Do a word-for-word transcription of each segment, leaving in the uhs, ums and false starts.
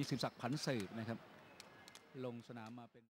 สืบศักดิ์ผันสืบนะครับลงสนามมาเป็น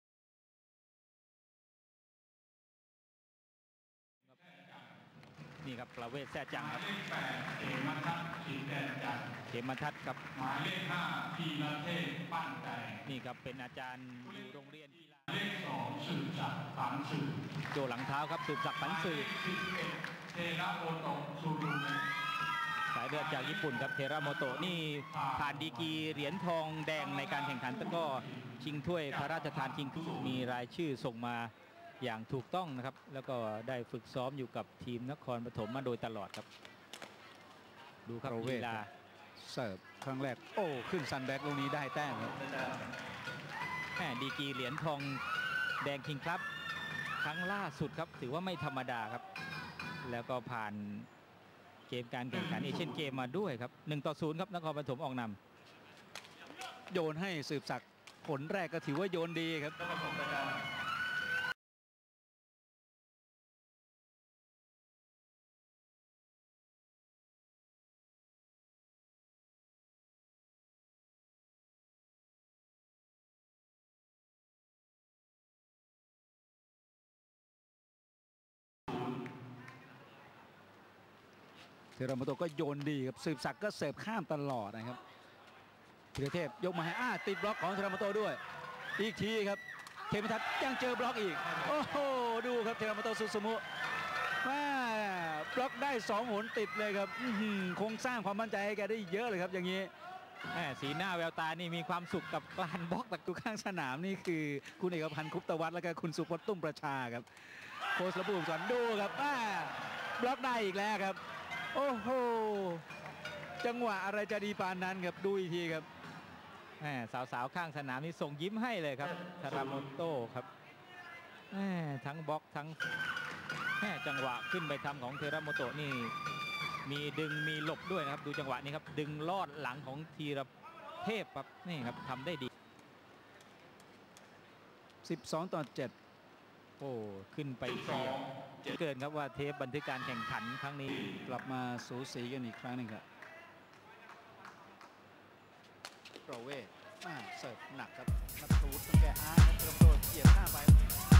นี่ครับประเวศแซ่จังครับเขมทัศน์ขีดแดนจันทร์เขมทัศน์กับหมายเลขห้าพีระเทพปั้นใจนี่ครับเป็นอาจารย์อยู่โรงเรียนกีฬาเลขสองสืบศักดิ์ผันสืบโจหลังเท้าครับสืบศักดิ์ผันสืบเทระโมโตะซูรุเนะสายเลือดจากญี่ปุ่นครับเทระโมโตะนี่ผ่านดีกรีเหรียญทองแดงในการแข่งขันตะกร้อชิงถ้วยพระราชทานคิงมีรายชื่อส่งมาอย่างถูกต้องนะครับแล้วก็ได้ฝึกซ้อมอยู่กับทีมนครปฐมมาโดยตลอดครับดูครับลีลาเสิร์ฟครั้งแรกโอ้ขึ้นซันแบ็กลูกนี้ได้แต้มครับแหมดีกรีเหรียญทองแดงคิงครับครั้งล่าสุดครับถือว่าไม่ธรรมดาครับแล้วก็ผ่านเกมการแข่งขันเอเชียนเกมมาด้วยครับหนึ่งต่อศูนย์ครับนครปฐมออกนำโยนให้สืบศักดิ์ผลแรกก็ถือว่าโยนดีครับเทระโมโตะก็โยนดีครับสืบศักดิ์ก็เสิร์ฟข้ามตลอดนะครับธีรเทพยกมาให้อ้าติดบล็อกของเทระโมโตะด้วยอีกทีครับเขมทัศน์ยังเจอบล็อกอีกโอ้โหดูครับเทระโมโตะสุสมุว่าบล็อกได้สองหนติดเลยครับคงสร้างความมั่นใจให้แกได้เยอะเลยครับอย่างนี้สีหน้าแววตานี่มีความสุขกับการบล็อกตะกุข้างสนามนี่คือคุณเอกพันธ์คุปตวัฒน์และก็คุณสุพจน์ตุ้มประชาครับโค้ชระบุสอนดูครับว่าบล็อกได้อีกแล้วครับโอ้โหจังหวะอะไรจะดีปานนั้นครับดูอีกทีครับแหมสาวๆข้างสนามนี่ส่งยิ้มให้เลยครับทาราโมโตะครับแหมทั้งบล็อกทั้งแหมจังหวะขึ้นไปทำของเทระโมโตะนี่มีดึงมีหลบด้วยนะครับดูจังหวะนี้ครับดึงลอดหลังของธีรเทพครับนี่ครับทำได้ดีสิบสองต่อเจ็ดโอ้ขึ้นไปเสียเกินครับว่าเทปบันทึกการแข่งขันครั้งนี้กลับมาสูสีกันอีกครั้งหนึ่งครับโปรเวทเสิร์ฟหนักครับนัทวุฒิต้องแก้อาร์ตครับโดนเหยียบหน้าไป